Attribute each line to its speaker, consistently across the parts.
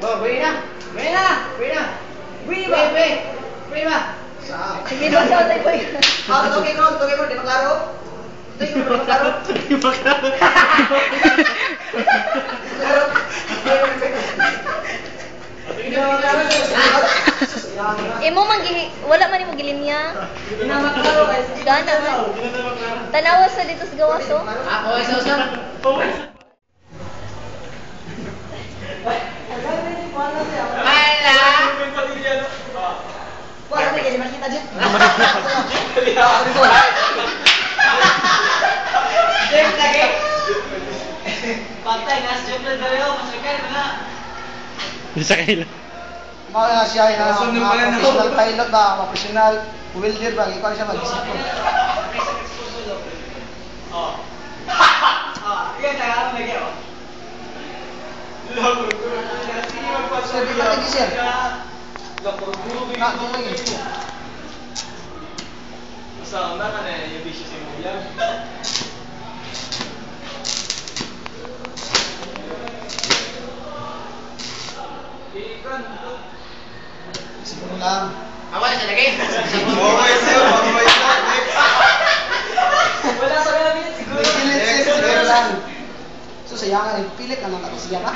Speaker 1: Oh, pwede na. Pwede na. Pwede na. Pwede ba? Pwede ba?
Speaker 2: Sige, basta tayo ko yun.
Speaker 1: Tugay ko, di maklaro? Di maklaro?
Speaker 3: Di maklaro.
Speaker 2: Imo wala man imo gilinya.
Speaker 1: Di na maklaro guys.
Speaker 2: Gana man. Tanawa sa dito sa gawas oh.
Speaker 1: Ako ay sa Hala! Wala na kasi makita dyan. Jeff lagi. Patay nas Jeff na daw, masakay na.
Speaker 3: Bisa kayo.
Speaker 4: Mga siya ay professional pilot ba, professional welder ba, ikaw siya mag-isip.
Speaker 1: Oh. Yan tayo lagi oh.
Speaker 4: Sir, di ba lagi sir? Nak lagi.
Speaker 1: Sa una kan yung bisyo si Muya. Ikan.
Speaker 4: Siguro lang.
Speaker 1: Awal sa lagay.
Speaker 4: Okay sir, okay sir.
Speaker 1: Wala sa mga siguro.
Speaker 4: Pilit sir, siguro lang. So sayangan, pilit naman ako siya ba?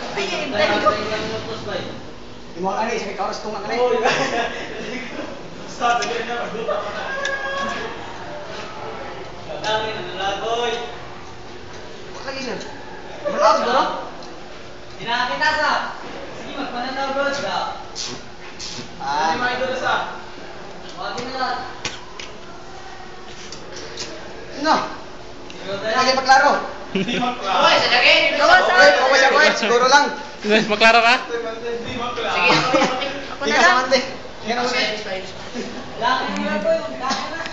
Speaker 4: Di mo ani, sa ikaw ras tunga ka
Speaker 1: Oh, start again na. Dami na lagoy.
Speaker 4: lagi sir. Berapa siguro?
Speaker 1: Dinakita sa. Sige, magpananaw bro. Ano may idol sa? Wagi na lang.
Speaker 4: Sino? Lagi maklaro.
Speaker 1: Oy, sa lagay.
Speaker 2: Gawas
Speaker 4: Okay, siguro lang.
Speaker 3: Maklaro ka?
Speaker 1: Sige,
Speaker 2: Ako
Speaker 4: Di
Speaker 2: na
Speaker 4: ka
Speaker 2: lang.
Speaker 4: samante. Yan ang
Speaker 1: laki nila po yung kaya na.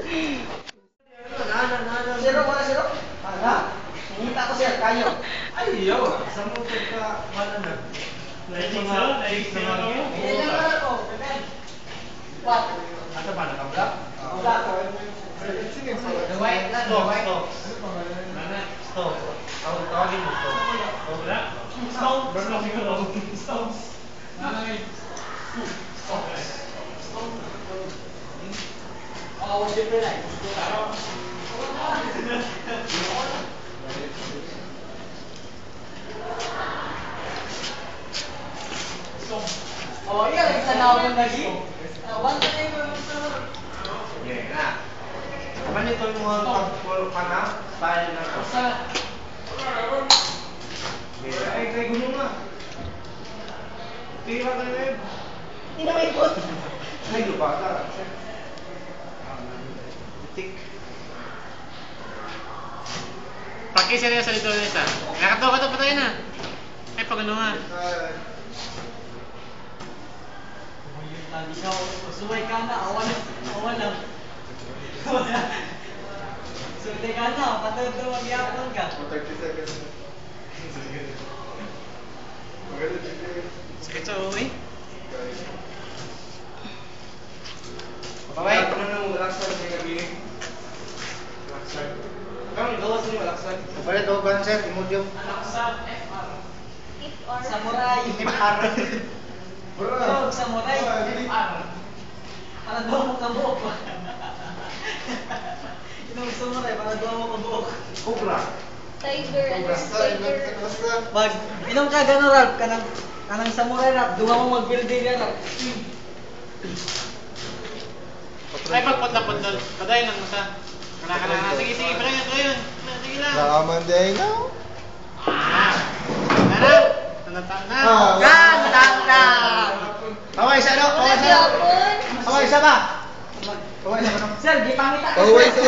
Speaker 4: Zero, wala zero? Para. Hinita ko sir, kayo.
Speaker 1: Ay, yo. Sa mo ka wala na.
Speaker 4: Ilan lang ako? What?
Speaker 1: Asa ba nakabla?
Speaker 4: Wala ko.
Speaker 1: The white lang, the white. Nana, stop. Tawagin mo stop. Wala. Stop. Burn lang siguro. Stop. Nanay. Stop. Stop. Oh, siyempre na. Oh, iya, tanawin lagi. Wala na yung yeah, na. Kapan ito yung mga pagpulok ka na? Style na ito. Ay, kay gulo nga. Tira ka na yun.
Speaker 2: Hindi na may ikot.
Speaker 1: Ay, lupa ka. Tik.
Speaker 3: Pakisya rin sa dito na isa. Nakatawa ka ito patayin na. Ay, pag ano nga.
Speaker 1: Lagi siya, suway ka na, awan lang. Suway ka na, patawag na magyapon ka.
Speaker 4: 30 seconds.
Speaker 3: Sakit sa uwi.
Speaker 1: Babay, ano nang malaksan sa gabi? Malaksan. Kang gawas ni malaksan.
Speaker 4: Pwede to ba sir, imodyo?
Speaker 1: Malaksan, FR.
Speaker 2: If or
Speaker 1: Samurai.
Speaker 4: FR.
Speaker 1: Bro, samurai. FR. Para daw mo kabuok. Inong samurai, para daw mo kabuok.
Speaker 4: Cobra.
Speaker 2: tiger and tiger.
Speaker 1: Pag inom ka gano'n rap, kanang samurai rap, duwa mo mag-building yan rap.
Speaker 3: Ay, pagpunta-punta. Padayin lang mo sa. Kana. Sige, padayin ito yun. Sige lang.
Speaker 4: Nakaman din na.
Speaker 3: Tara. Tanda-tanda.
Speaker 4: Tanda! Kaway isa no? Kaway isa no?
Speaker 2: Yapon.
Speaker 4: Kaway isa ba? Kaway isa no?
Speaker 1: Sir, di pangita ka.
Speaker 4: Kaway isa.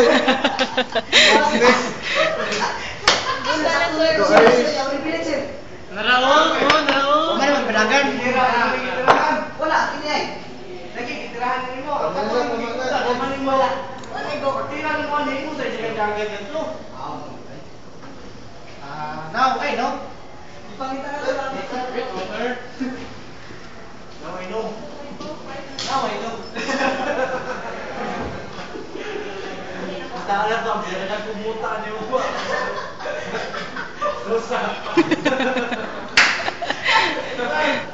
Speaker 2: Isa na sir.
Speaker 3: Naraong.
Speaker 4: Ano naman, panagan?
Speaker 1: Wala, kini ay. Lagi, itirahan na mo. Tama mo. Wala, go. Tirahan mo ano mo sa jagan-jagan ganito.
Speaker 4: Now, okay no?
Speaker 1: Di pangita ka sa
Speaker 3: Water.
Speaker 1: Now I know. Now I know. Dahil ito, hindi na pumunta ka niyo ba? Rosa.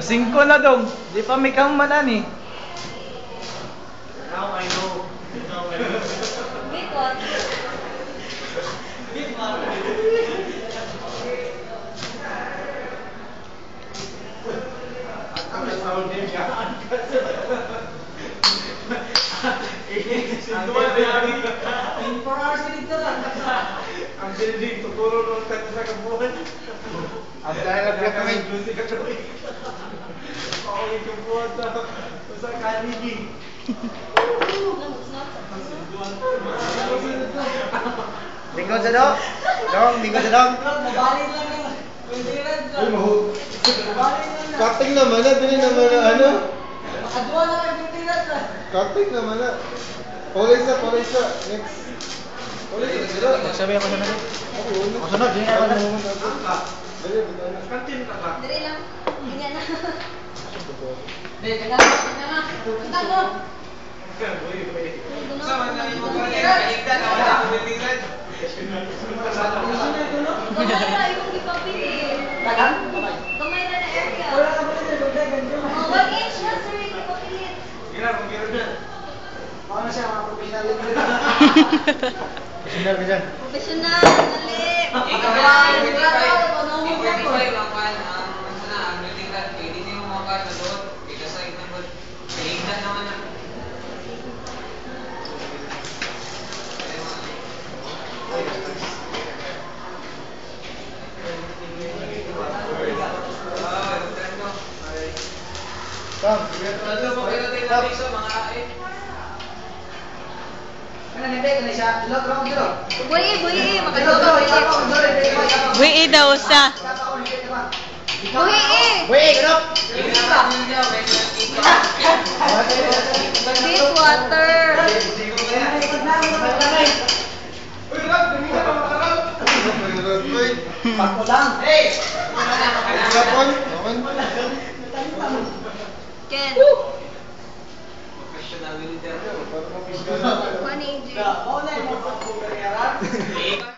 Speaker 4: Pasingko na dong. Di pa may kamanan eh.
Speaker 1: Now I know. Now I know.
Speaker 2: Big one.
Speaker 1: Big one. Ang sound din siya. In 4 hours dito lang. Ang building tuturo nung sa kabuhan.
Speaker 4: Ang dahil na kami.
Speaker 1: Music ka tuloy. Ako yung kabuhan sa kanigi.
Speaker 4: Lingkod sa dong. Dong, lingkod sa dong.
Speaker 1: Mabalik lang yung kundiran ka.
Speaker 4: Uy, mahu.
Speaker 1: Mabalik lang na.
Speaker 4: Cutting naman na, dili naman na ano.
Speaker 1: Makadua na yung kundiran ka.
Speaker 4: Cutting naman na. Police na. Next. Police na.
Speaker 3: Sabi ako sa natin.
Speaker 4: Ako sunod, hindi na ako na.
Speaker 1: Kantin ka ba?
Speaker 2: Dali lang. Ganyan na.
Speaker 1: Hindi, kanya na. Kanta mo.
Speaker 2: Sama na yung
Speaker 1: Kaligtan ako na ako bilingan.
Speaker 2: Gamay na yung ipapili.
Speaker 1: Tagan?
Speaker 2: Gamay na na area.
Speaker 1: Wala ka ba na ganyan?
Speaker 2: Oh, 1 inch na sir yung ipapili.
Speaker 1: Gira, kung gira na. Ako na siya, mga professional.
Speaker 4: Professional ka dyan.
Speaker 2: Professional. Dali.
Speaker 4: Tom.
Speaker 2: Buhi, makadua ka.
Speaker 5: Wii daw sa.
Speaker 2: Buhi.
Speaker 4: Wait, stop.
Speaker 2: Deep water.
Speaker 4: Pako lang. Hey! Kapon.
Speaker 2: Ken.
Speaker 1: Professional military.
Speaker 2: Money,
Speaker 1: Oh, na yung mga